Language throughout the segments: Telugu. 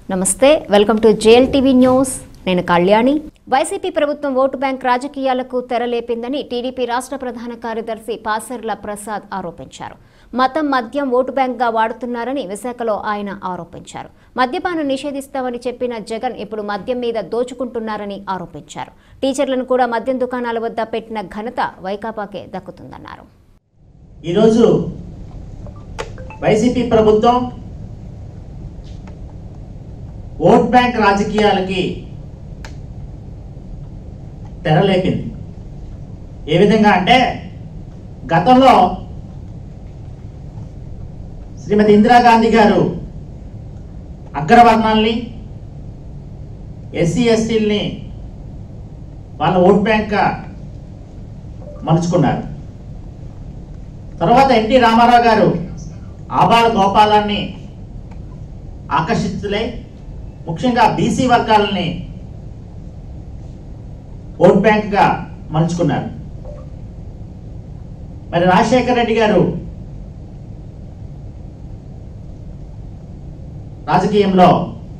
నమస్తే వెల్కమ్ టు జేఎల్టీవీ న్యూస్ నేను కళ్యాణి వైసీపీ ప్రభుత్వం ఓటు బ్యాంక్ రాజకీయాలకు తెరలేపిందని టీడీపీ రాష్ట్ర ప్రధాన కార్యదర్శి పాసర్ల ప్రసాద్ ఆరోపించారు. మతం మద్యం ఓటు బ్యాంక్ గా వాడుతున్నారని విశాఖలో ఆయన ఆరోపించారు. మద్యపానం నిషేధిస్తామని చెప్పిన జగన్ ఇప్పుడు మద్యం మీద దోచుకుంటున్నారని ఆరోపించారు. టీచర్లను కూడా మద్యం దుకాణాల వద్ద పెట్టిన ఘనత వైకాపాకే దక్కుతుందన్నారు. ఈ రోజు వైసీపీ ప్రభుత్వం ఓట్ బ్యాంక్ రాజకీయాలకి తెరలేపింది. ఏ విధంగా అంటే గతంలో శ్రీమతి ఇందిరాగాంధీ గారు అగ్రవర్ణాల్ని ఎస్సీ ఎస్టీల్ని వాళ్ళ ఓట్ బ్యాంక్గా మలుచుకున్నారు. తర్వాత ఎన్టీ రామారావు గారు ఆబాల గోపాలాన్ని ఆకర్షితులై ముఖ్యంగా బీసీ వర్గాలని ఓట్ బ్యాంక్గా మలుచుకున్నారు. మరి రాజశేఖర రెడ్డి గారు రాజకీయంలో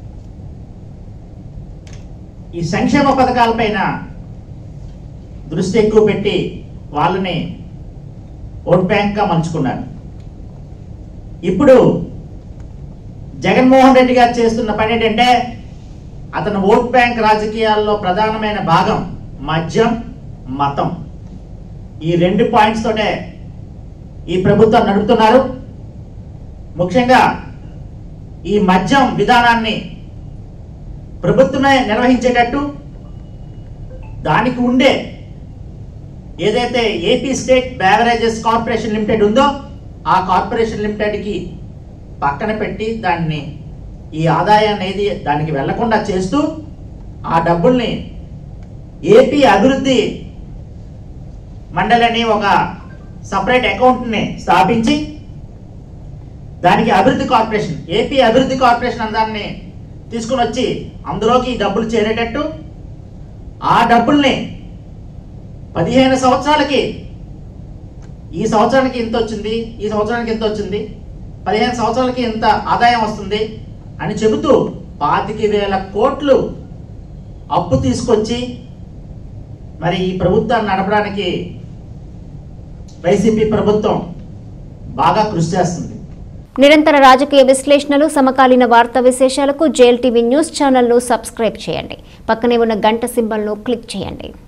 ఈ సంక్షేమ పథకాలపైన దృష్టి ఎక్కువ పెట్టి వాళ్ళని ఓట్ బ్యాంక్గా మలుచుకున్నారు. ఇప్పుడు జగన్మోహన్ రెడ్డి గారు చేస్తున్న పని ఏంటంటే అతను ఓట్ బ్యాంక్ రాజకీయాల్లో ప్రధానమైన భాగం మద్యం మతం, ఈ 2 పాయింట్స్ తోటే ఈ ప్రభుత్వం నడుపుతున్నారు. ముఖ్యంగా ఈ మద్యం విధానాన్ని ప్రభుత్వమే నిర్వహించేటట్టు దానికి ఉండే ఏదైతే AP state beverages corporation limited ఉందో ఆ కార్పొరేషన్ లిమిటెడ్కి పక్కన పెట్టి దాన్ని ఈ ఆదాయాన్ని ఏది దానికి వెళ్లకుండా చేస్తూ ఆ డబ్బుల్ని ఏపీ అభివృద్ధి మండలి ఒక సపరేట్ అకౌంట్ని స్థాపించి దానికి అభివృద్ధి కార్పొరేషన్ ఏపీ అభివృద్ధి కార్పొరేషన్ అందాన్ని తీసుకుని వచ్చి అందులోకి ఈ డబ్బులు చేరేటట్టు ఆ డబ్బుల్ని 15 సంవత్సరాలకి ఈ సంవత్సరానికి ఇంత వచ్చింది, ఈ సంవత్సరానికి ఇంత వచ్చింది, 15 సంవత్సరాలకి ఇంత ఆదాయం వస్తుంది అని చెబుతూ 25,000 కోట్లు అప్పు తీసుకొచ్చి మరి ఈ ప్రభుత్వాన్ని నడపడానికి వైసీపీ ప్రభుత్వం బాగా కృషి చేస్తుంది. నిరంతర రాజకీయ విశ్లేషణలు, సమకాలీన వార్తా విశేషాలకు జేఎల్టీవీ న్యూస్ ఛానల్ను సబ్స్క్రైబ్ చేయండి. పక్కనే ఉన్న గంట సింబల్ను క్లిక్ చేయండి.